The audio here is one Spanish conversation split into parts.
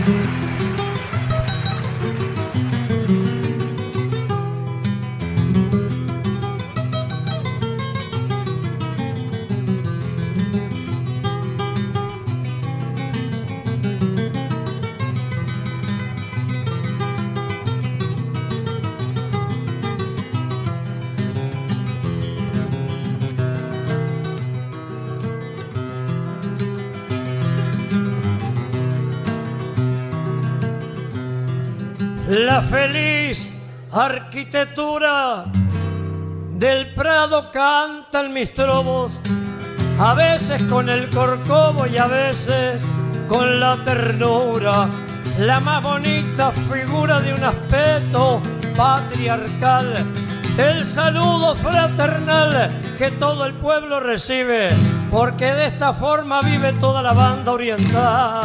La feliz arquitectura del Prado cantan mis trovos, a veces con el corcovo y a veces con la ternura, la más bonita figura de un aspecto patriarcal, el saludo fraternal que todo el pueblo recibe, porque de esta forma vive toda la banda oriental.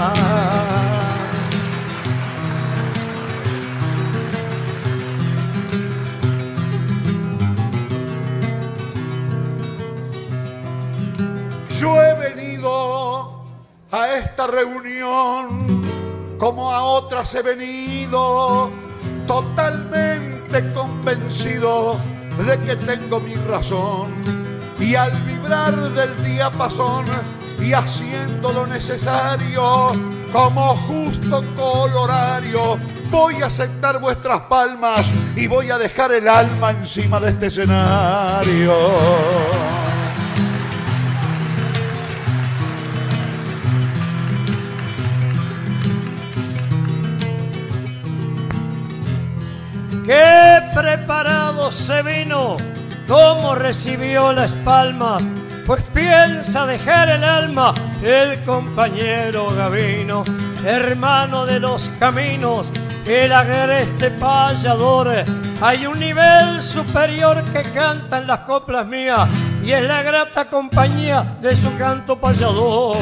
Yo he venido a esta reunión como a otras he venido, totalmente convencido de que tengo mi razón. Y al vibrar del diapasón y haciendo lo necesario, como justo colorario, voy a aceptar vuestras palmas y voy a dejar el alma encima de este escenario. ¡Qué preparado se vino! ¿Cómo recibió las palmas? Pues piensa dejar el alma el compañero Gavino, hermano de los caminos, el agreste payador. Hay un nivel superior que canta en las coplas mías y es la grata compañía de su canto payador.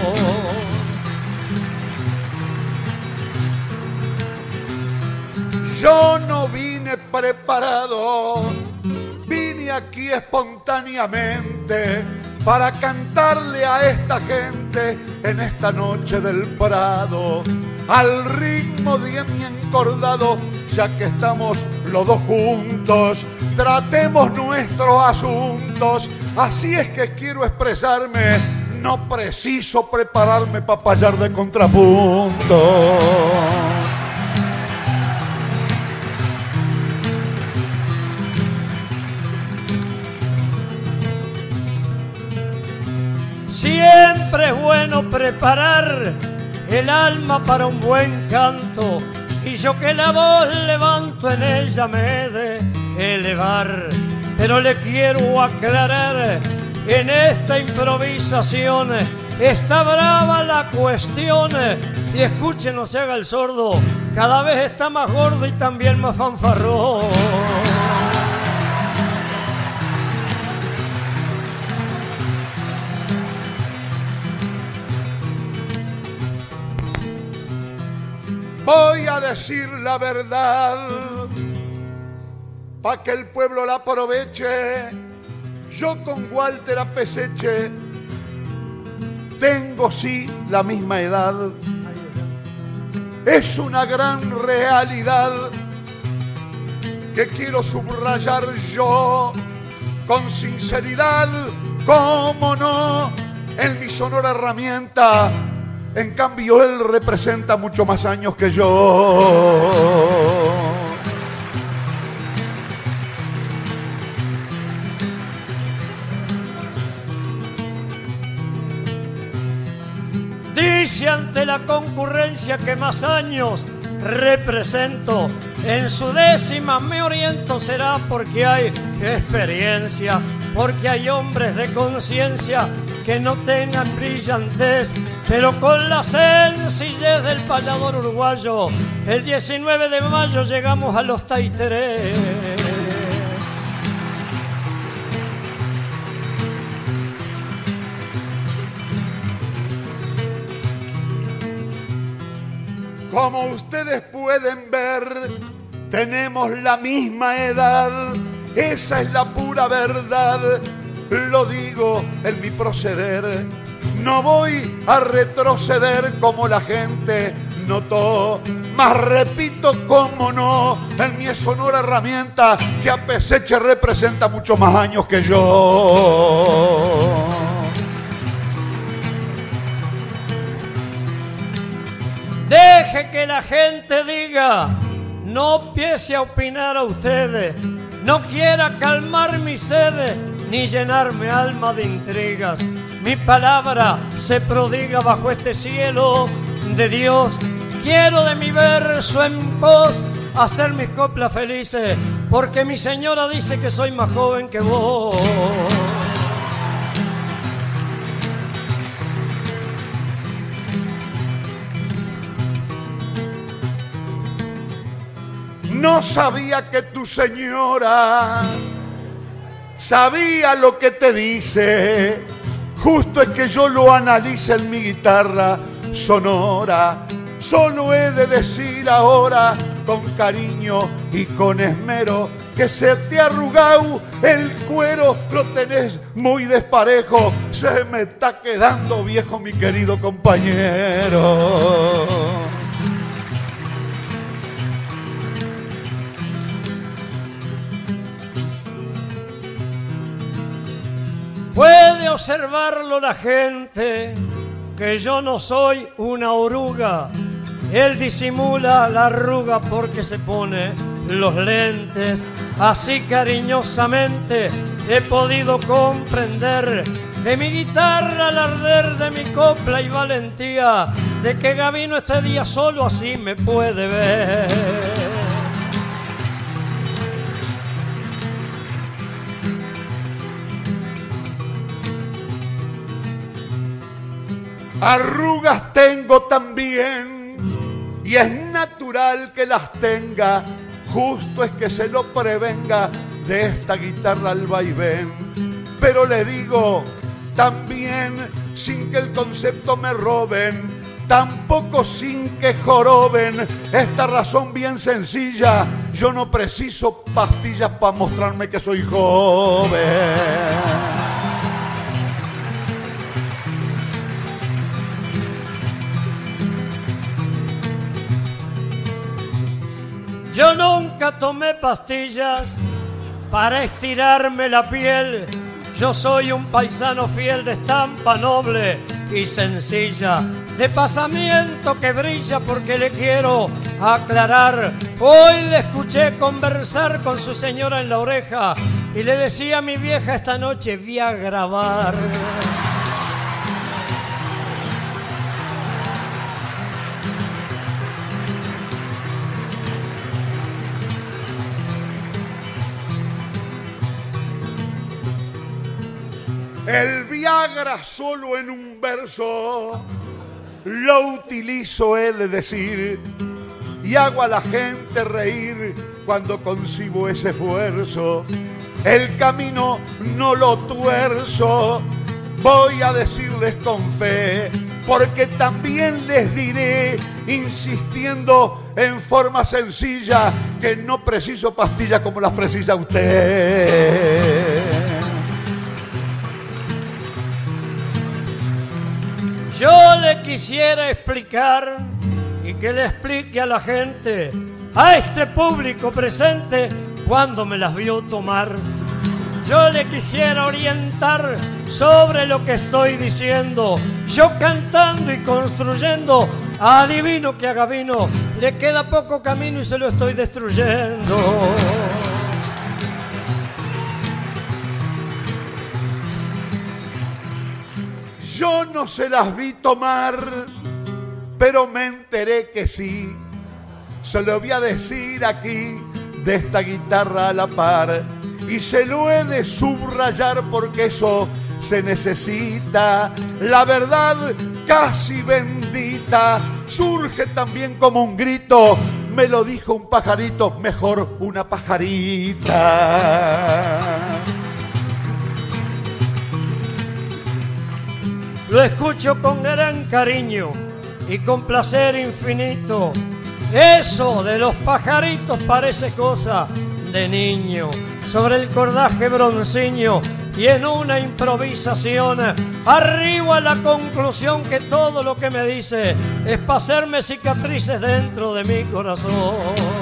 Yo no vine preparado, vine aquí espontáneamente para cantarle a esta gente en esta noche del Prado, al ritmo de mi encordado, ya que estamos los dos juntos, tratemos nuestros asuntos. Así es que quiero expresarme, no preciso prepararme para payar de contrapunto. Siempre es bueno preparar el alma para un buen canto, y yo que la voz levanto en ella me he de elevar. Pero le quiero aclarar, en esta improvisación está brava la cuestión, y escuche, no se haga el sordo, cada vez está más gordo y también más fanfarrón. Voy a decir la verdad, pa' que el pueblo la aproveche. Yo con Walter Apeseche tengo sí la misma edad. Es una gran realidad que quiero subrayar yo con sinceridad, cómo no, en mi sonora herramienta. En cambio, él representa mucho más años que yo. Dice ante la concurrencia que más años represento, en su décima me oriento, será porque hay experiencia, porque hay hombres de conciencia que no tengan brillantez, pero con la sencillez del payador uruguayo. El 19 de mayo llegamos a los Taiterés. Como ustedes pueden ver, tenemos la misma edad, esa es la pura verdad, lo digo en mi proceder. No voy a retroceder como la gente notó. Mas repito, cómo no, en mi sonora herramienta que a Peseche representa muchos más años que yo. Deje que la gente diga, no empiece a opinar a ustedes, no quiera calmar mi sed, ni llenarme alma de intrigas. Mi palabra se prodiga bajo este cielo de Dios. Quiero de mi verso en pos hacer mis coplas felices, porque mi señora dice que soy más joven que vos. No sabía que tu señora sabía lo que te dice. Justo es que yo lo analice en mi guitarra sonora. Solo he de decir ahora con cariño y con esmero que se te ha arrugado el cuero, lo tenés muy desparejo, se me está quedando viejo mi querido compañero. Puede observarlo la gente, que yo no soy una oruga. Él disimula la arruga porque se pone los lentes. Así cariñosamente he podido comprender de mi guitarra al arder de mi copla y valentía, de que Gavino este día solo así me puede ver. Arrugas tengo también y es natural que las tenga, justo es que se lo prevenga de esta guitarra al vaivén. Pero le digo también, sin que el concepto me roben, tampoco sin que joroben, esta razón bien sencilla: yo no preciso pastillas para mostrarme que soy joven. Yo nunca tomé pastillas para estirarme la piel. Yo soy un paisano fiel de estampa noble y sencilla, de pasamiento que brilla porque le quiero aclarar. Hoy le escuché conversar con su señora en la oreja y le decía a mi vieja: esta noche voy a grabar. El Viagra solo en un verso lo utilizo, he de decir, y hago a la gente reír cuando concibo ese esfuerzo. El camino no lo tuerzo, voy a decirles con fe, porque también les diré, insistiendo en forma sencilla, que no preciso pastillas como las precisa usted. Yo le quisiera explicar y que le explique a la gente, a este público presente, cuando me las vio tomar. Yo le quisiera orientar sobre lo que estoy diciendo. Yo cantando y construyendo, adivino que a Gavino le queda poco camino y se lo estoy destruyendo. Yo no se las vi tomar, pero me enteré que sí. Se lo voy a decir aquí, de esta guitarra a la par, y se lo he de subrayar porque eso se necesita. La verdad casi bendita surge también como un grito. Me lo dijo un pajarito, mejor una pajarita. Lo escucho con gran cariño y con placer infinito. Eso de los pajaritos parece cosa de niño. Sobre el cordaje broncíneo y en una improvisación arribo a la conclusión que todo lo que me dice es para hacerme cicatrices dentro de mi corazón.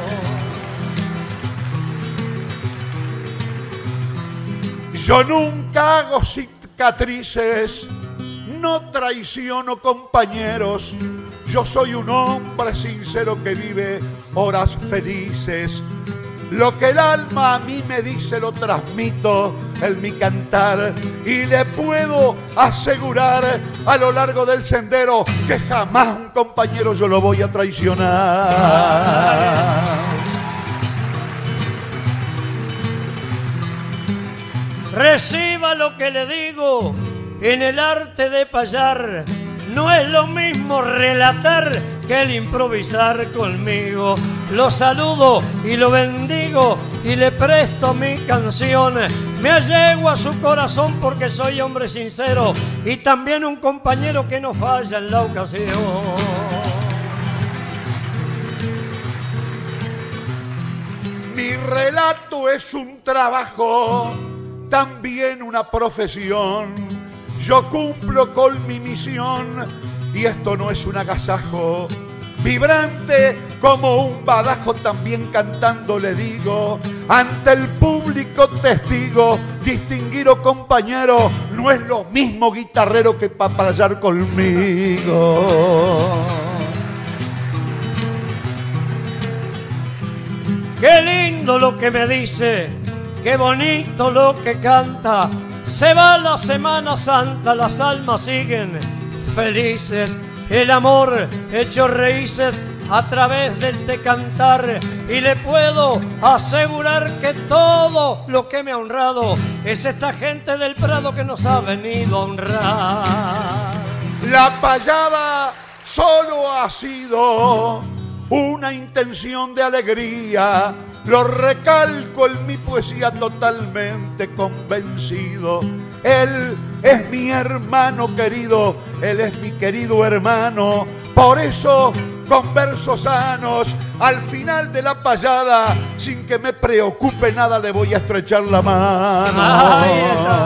Yo nunca hago cicatrices, no traiciono compañeros. Yo soy un hombre sincero que vive horas felices. Lo que el alma a mí me dice lo transmito en mi cantar. Y le puedo asegurar a lo largo del sendero que jamás un compañero yo lo voy a traicionar. Reciba lo que le digo, en el arte de payar no es lo mismo relatar que el improvisar conmigo. Lo saludo y lo bendigo y le presto mi canción. Me allego a su corazón porque soy hombre sincero y también un compañero que no falla en la ocasión. Mi relato es un trabajo, también una profesión. Yo cumplo con mi misión y esto no es un agasajo. Vibrante como un badajo, también cantando le digo, ante el público testigo, distinguido compañero, no es lo mismo guitarrero que papayar conmigo. Qué lindo lo que me dice, qué bonito lo que canta. Se va la Semana Santa, las almas siguen felices. El amor hecho raíces a través del te cantar. Y le puedo asegurar que todo lo que me ha honrado es esta gente del Prado que nos ha venido a honrar. La payada solo ha sido una intención de alegría. Lo recalco en mi poesía totalmente convencido. Él es mi hermano querido, él es mi querido hermano. Por eso, con versos sanos, al final de la payada, sin que me preocupe nada, le voy a estrechar la mano. Ahí está.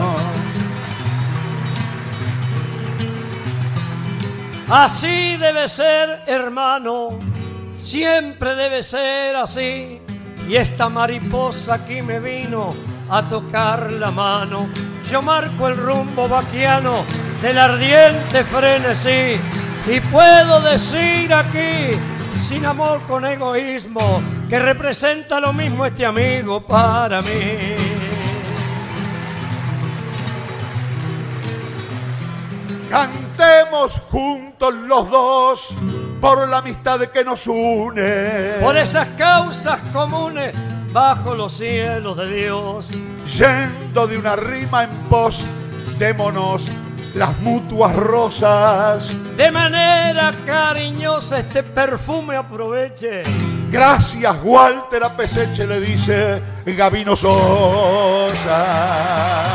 Así debe ser, hermano, siempre debe ser así. Y esta mariposa aquí me vino a tocar la mano. Yo marco el rumbo vaquiano del ardiente frenesí. Y puedo decir aquí, sin amor con egoísmo, que representa lo mismo este amigo para mí. Cantemos juntos los dos por la amistad que nos une, por esas causas comunes bajo los cielos de Dios. Yendo de una rima en pos, démonos las mutuas rosas. De manera cariñosa este perfume aproveche. Gracias, Walter Apeseche, le dice Gabino Sosa.